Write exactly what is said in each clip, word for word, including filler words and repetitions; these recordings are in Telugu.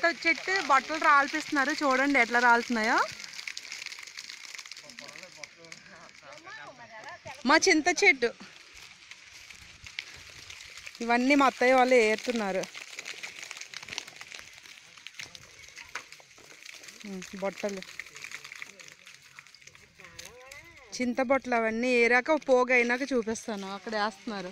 చెట్టు బట్టలు రాల్పిస్తున్నారు, చూడండి ఎట్లా రాలుతున్నాయో. మా చింత చెట్టు ఇవన్నీ మా అత్తయ్య వాళ్ళు ఏరుతున్నారు. బొట్టలు చింత బొట్టలు అవన్నీ ఏరాక పోగు అయినాక చూపిస్తాను. అక్కడ వేస్తున్నారు.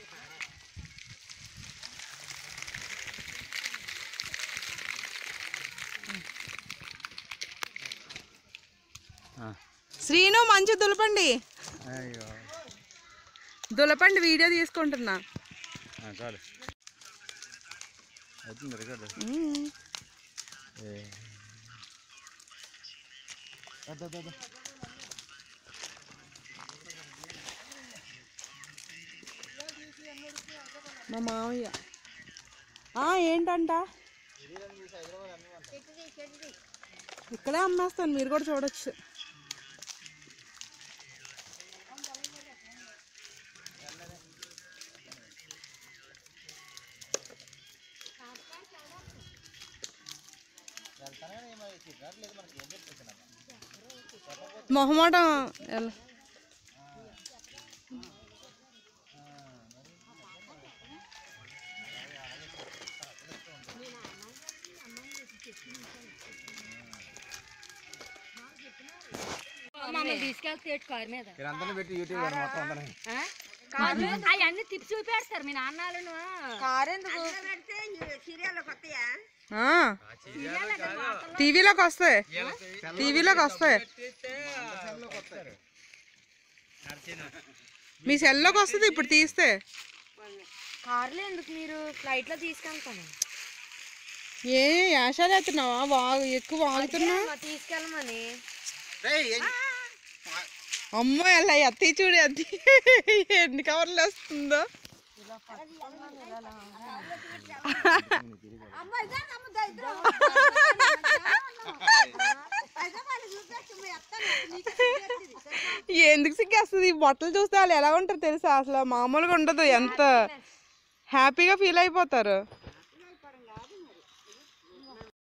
శ్రీను మంచి దులపండి, దులపండి, వీడియో తీసుకుంటున్నా. మా మావయ్య ఏంటంట ఇక్కడే అమ్మేస్తాను, మీరు కూడా చూడొచ్చు. మొహమాటం ఎలా అవన్నీ తిప్పి చూపేస్తారు మీ నాన్నలను. టీవీలోకి వస్తాయి, టీవీలోకి వస్తాయి, మీ సెల్లోకి వస్తుంది. ఇప్పుడు తీస్తే కార్లో ఎందుకు, మీరు ఫ్లైట్ లో తీసుకెళ్తాను. ఏ యాషాలు ఎత్తున్నావా? వాగు ఎక్కువ వాగుతున్నా. తీసుకెళ్ళమని. అమ్మో ఎలా ఎత్తి చూడు, ఎత్తి ఎన్ని కవర్లు వస్తుందో. ఎందుకు సిగ్గేస్తుంది? ఈ బట్టలు చూస్తే వాళ్ళు ఎలా ఉంటారు తెలుసా? అసలు మామూలుగా ఉండదు, ఎంత హ్యాపీగా ఫీల్ అయిపోతారు.